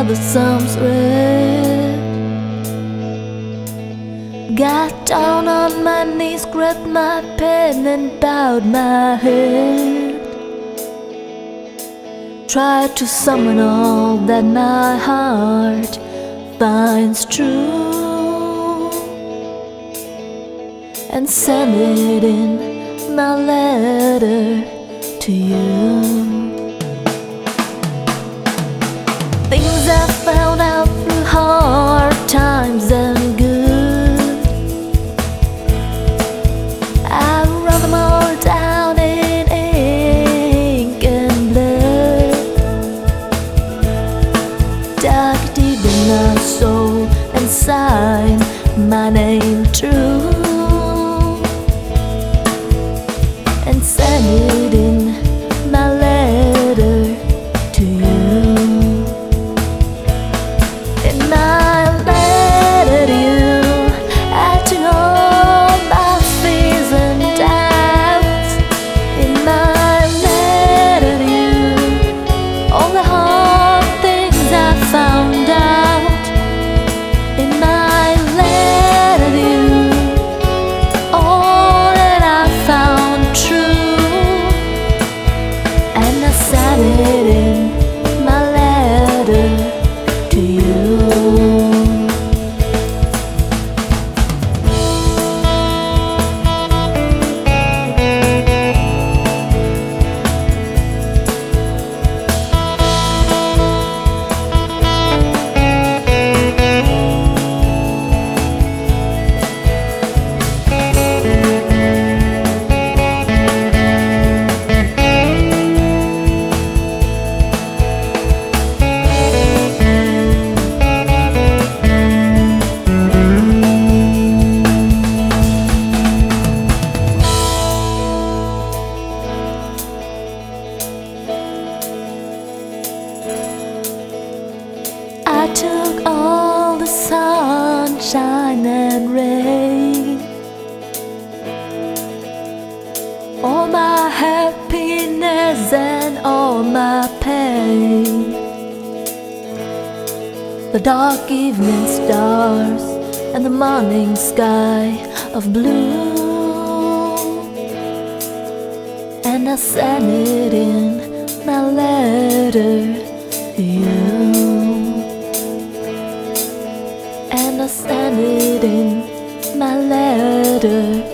the sun's red. Got down on my knees, grabbed my pen and bowed my head. Tried to summon all that my heart finds true, and send it in my letter to you. Things I found out through hard times and good, I wrote them all down in ink and blood. Dug deep in my soul and signed my name true, and sent it in my letter to you. In my letter to you, I took all my fears and doubts. In my letter to you, all the hard things I found out. In my letter to you, all that I found true, and I sent it in my letter to you. I took all the sunshine and rain, all my happiness and all my pain, the dark evening stars and the morning sky of blue, and I sent it in my letter to you. And I sent it in my letter